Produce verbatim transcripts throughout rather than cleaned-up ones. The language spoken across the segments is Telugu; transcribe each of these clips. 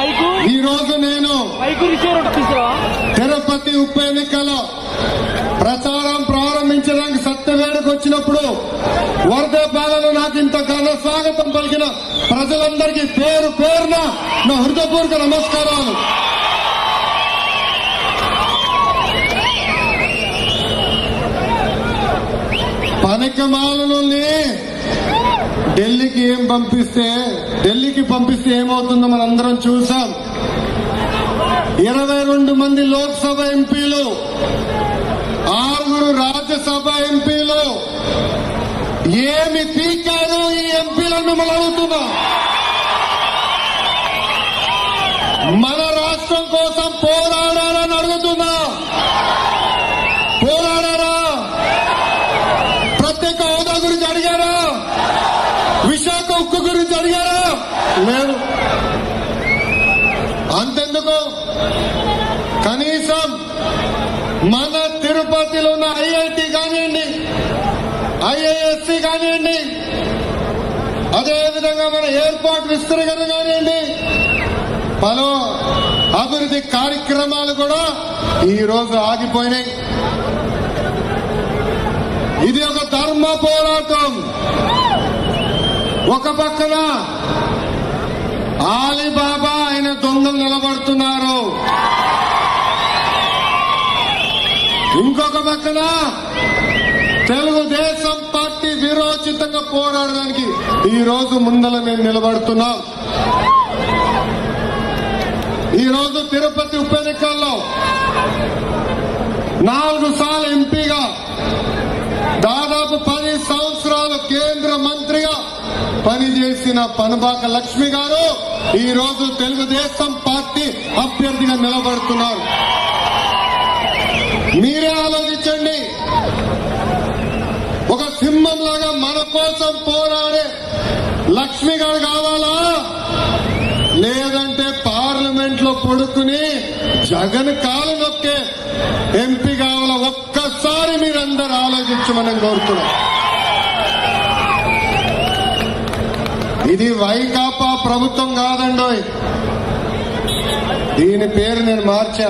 ఈ రోజు నేను తిరుపతి ఉప ఎన్నికలో ప్రచారం ప్రారంభించడానికి సత్యవేడుకు వచ్చినప్పుడు వరదపాలలో నాకు ఇంత ఘన స్వాగతం పలికిన ప్రజలందరికీ పేరు పేరున నా హృదయపూర్వక నమస్కారాలు. పనికిమాలని ఢిల్లీకి ఏం పంపిస్తే ఢిల్లీకి పంపిస్తే ఏమవుతుందో మనందరం చూసాం. ఇరవై రెండు మంది లోక్సభ ఎంపీలు, ఆరుగురు రాజ్యసభ ఎంపీలు ఏమి పీకారు ఈ ఎంపీలను మిమ్మల్ని అడుగుతున్నా. మన రాష్ట్రం కోసం పోరాడారని అడుగుతున్నా. పోరాడారా? ప్రత్యేక హోదా గురించి అడిగారా? విశాఖ ఉక్కు గురించి అడిగారా? లేదు. అంతెందుకు, కనీసం మన తిరుపతిలో ఉన్న ఐఐటి కానివ్వండి, ఐఐఎస్సి కానివ్వండి, అదేవిధంగా మన ఎయిర్పోర్ట్ విస్తరణ కానివ్వండి, పలు అభివృద్ధి కార్యక్రమాలు కూడా ఈ రోజు ఆగిపోయినాయి. ఇది ఒక ధర్మ పోరాటం. ఒక పక్కన ఆలీబాబా ఆయన దొంగలు నిలబడుతున్నారు, ఇంకొక పక్కన తెలుగుదేశం పార్టీ విరోచితంగా పోరాడడానికి ఈ రోజు ముందల మేము నిలబడుతున్నాం. ఈ రోజు తిరుపతి ఉప ఎన్నికల్లో నాలుగు సార్లు ఎంపీగా, దాదాపు పది సంవత్సరాలు కేంద్ర మంత్రిగా పనిచేసిన పనబాక లక్ష్మి గారు ఈ రోజు తెలుగుదేశం పార్టీ అభ్యర్థిగా నిలబడుతున్నారు. మీరే ఆలోచించండి. ఒక సింహం లాగా మన కోసం పోరాడే లక్ష్మి గారు కావాలా, లేదంటే పార్లమెంట్ లో పడుకుని జగన్ కాలు నొక్కే ఎంపీ కావాలా? ఒక్కసారి మీరందరూ ఆలోచించమని కోరుతున్నాం. ఇది వైకాపా ప్రభుత్వం కాదండోయ్. దీని పేరు నేను మార్చా,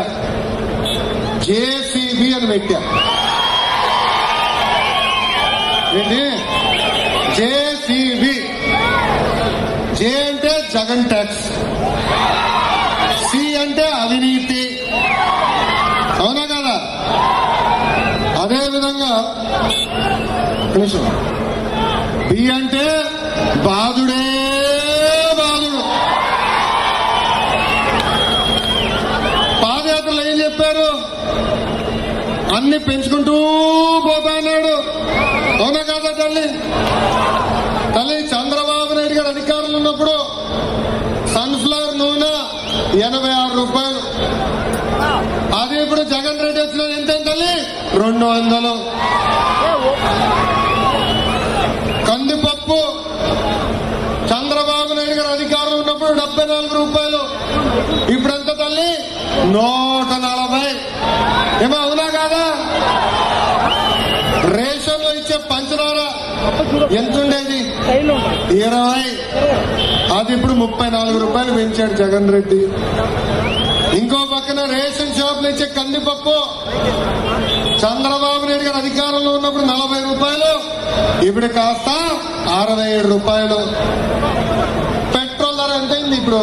జేసీబీ అని పెట్టా. ఏంటి? జేసీబీ. జే అంటే జగన్ ట్యాక్స్, సి అంటే అవినీతి, అవునా కదా? అదేవిధంగా బి అంటే బాధుడే బాధుడు. పాదయాత్రలు ఏం చెప్పారు? అన్ని పెంచుకుంటూ పోతాన్నాడు, అవునా కదా తల్లి? తల్లి చంద్రబాబు నాయుడు గారు అధికారులు ఉన్నప్పుడు సన్ఫ్లవర్ నూనె ఎనభై ఆరు రూపాయలు, అది ఇప్పుడు జగన్ రెడ్డి వచ్చిన ఎంత తల్లి? రెండు వందలు. కందిపప్పు చంద్రబాబు నాయుడు గారు అధికారులు ఉన్నప్పుడు డెబ్బై నాలుగు రూపాయలు, ఇప్పుడెంత తల్లి? నూట నలభై. ఏమో అవునా కాదా? రేషన్ లో ఇచ్చే పంచదార ఎంతుండేది? ఇరవై, అది ఇప్పుడు ముప్పై నాలుగు రూపాయలు పెంచాడు జగన్ రెడ్డి. ఇంకో పక్కన రేషన్ షాపులు ఇచ్చే కందిపప్పు చంద్రబాబు నాయుడు గారు అధికారంలో ఉన్నప్పుడు నలభై రూపాయలు, ఇప్పుడు కాస్త అరవై ఏడు రూపాయలు. పెట్రోల్ ధర ఎంతైంది ఇప్పుడు?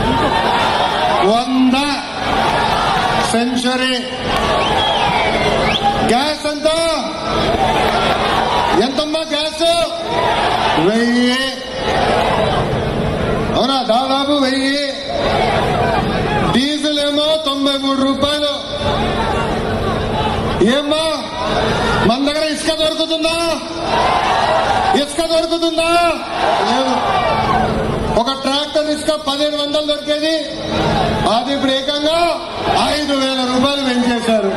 వంద. సెంచరీ. గ్యాస్ ఎంత? ఎంతమ్మా గ్యాస్? వెయ్యి. అవునా? దాదాపు వెయ్యి. డీజిల్ ఏమో తొంభై మూడు రూపాయలు. ఏమ్మా మన దగ్గర ఇసుక దొరుకుతుందా? ఇసుక దొరుకుతుందా? లేదు. ఒక ట్రాక్టర్ ఇసుక పదిహేను వందలు దొరికేది, అది ఇప్పుడు ఏకంగా ఐదు వేల రూపాయలు పెంచేశారు.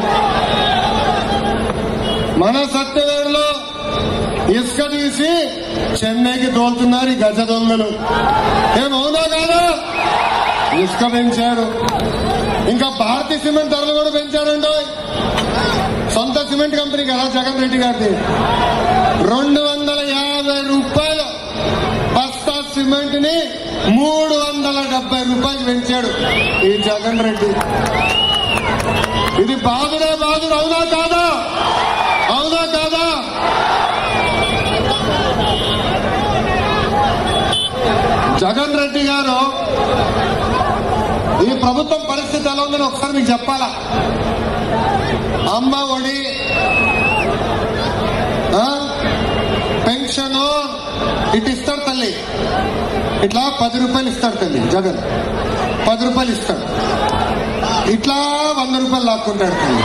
మన సత్యవేడులో ఇసుక తీసి చెన్నైకి తోలుతున్నారు ఈ గజ దొంగలు. ఏమవునా కాదా? ఇసుక పెంచారు. ఇంకా భారతీయ సిమెంట్ ధరలు కూడా పెంచారండి. సొంత సిమెంట్ కంపెనీ కదా జగన్ రెడ్డి గారిది. రెండు వందల యాభై రూపాయలు బస్తా సిమెంట్ ని మూడు వందల డెబ్బై రూపాయలు పెంచాడు ఈ జగన్ రెడ్డి. ఇది బాధుడే బాధుడు, అవునా కాదా? అవునా కాదా? జగన్ రెడ్డి గారు ఈ ప్రభుత్వం పరిస్థితి ఎలా ఉందని ఒకసారి మీకు చెప్పాలా. అమ్మ ఒడి, పెన్షన్ ఇటు ఇస్తాడు తల్లి, ఇట్లా పది రూపాయలు ఇస్తాడు తల్లి జగన్, పది రూపాయలు ఇస్తాడు, ఇట్లా వంద రూపాయలు లాక్కుంటాడు తల్లి.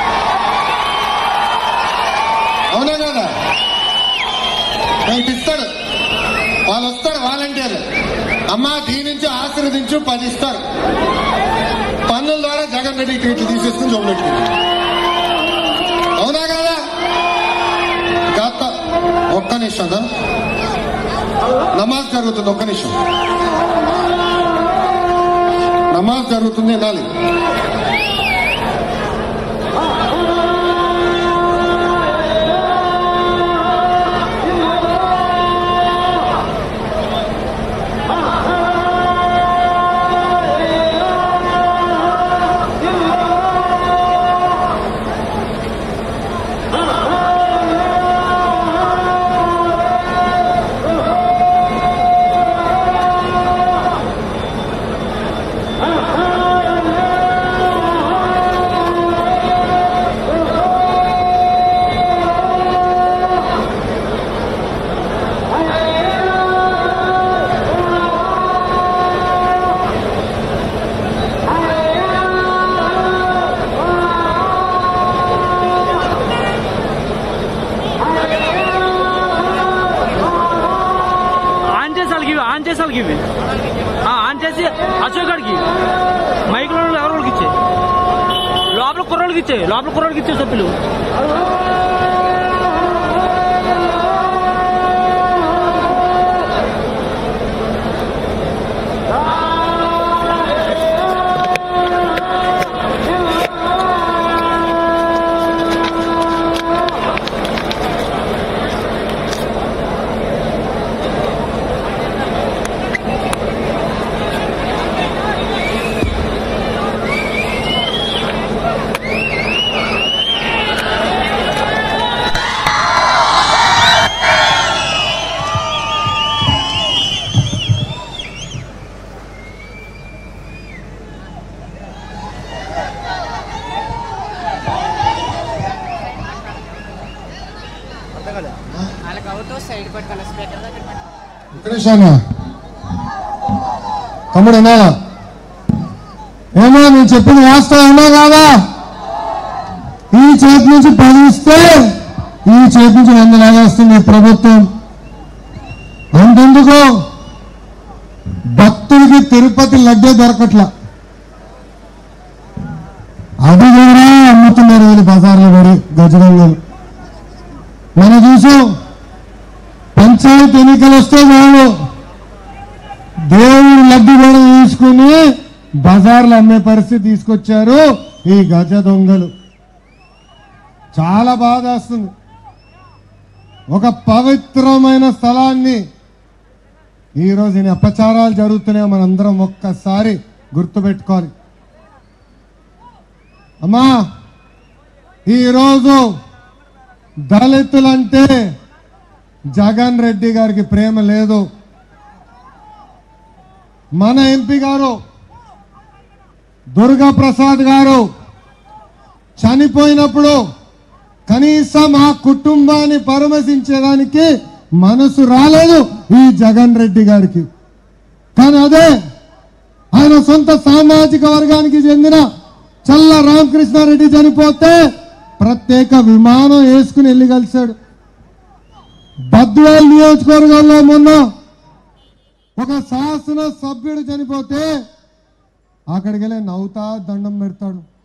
అవునా కదా? ఇటు ఇస్తాడు, వాళ్ళు వస్తారు వాలంటీర్లు, అమ్మ దీని నుంచి ఆశీర్వదించు పది ఇస్తారు. పన్నుల ద్వారా జగన్ రెడ్డి ఇటు తీసేసుకుని చూపెట్టుకుంది. అవునా కదా? గత ఒక్క నిమిషం నమాజ్ జరుగుతుంది, ఒక్క నిమిషం నమాజ్ జరుగుతుంది వినాలి. ఆన్ చేసి అశోక్ గడికి మైక్ లో ఎవరికి ఇచ్చే, లోపల కుర్రోళ్ళకి ఇచ్చే, లోపల కుర్రోళ్ళకి ఇచ్చే సభ్యులు. తమ్ముడు వినాలా? ఏమో నేను చెప్పింది వాస్తవం ఉన్నా కాదా? ఈ చేతి నుంచి పదిస్తే ఈ చేతి నుంచి వంద లాగేస్తుంది ప్రభుత్వం. అంతెందుకు భక్తులకి తిరుపతి లడ్డే దొరకట్లా, అది కూడా అమ్ముతున్నారు వీళ్ళు బజార్లో పడి గజగంగలు. మనం చూసాం పంచాయతీ ఎన్నికలు వస్తే వాళ్ళు దేవుడు లడ్డు కూడా తీసుకుని బజార్లు అమ్మే పరిస్థితి తీసుకొచ్చారు ఈ గజ దొంగలు. చాలా బాధ వస్తుంది. ఒక పవిత్రమైన స్థలాన్ని ఈరోజు ఈ అపచారాలు జరుగుతున్నాయో మనందరం ఒక్కసారి గుర్తుపెట్టుకోవాలి. అమ్మా, ఈరోజు దళితులంటే జగన్ రెడ్డి గారికి ప్రేమ లేదు. మన ఎంపీ గారు దుర్గా ప్రసాద్ గారు చనిపోయినప్పుడు కనీసం ఆ కుటుంబాన్ని పరామర్శించేదానికి మనసు రాలేదు ఈ జగన్ రెడ్డి గారికి. కానీ అదే ఆయన సొంత సామాజిక వర్గానికి చెందిన చల్ల రామకృష్ణారెడ్డి చనిపోతే ప్రత్యేక విమానం వేసుకుని వెళ్ళి కలిశాడు. బద్వేల్ నియోజకవర్గంలో మొన్న ఒక శాసన సభ్యుడు చనిపోతే అక్కడికి వెళ్ళి నవ్వుతా దండం పెడతాడు.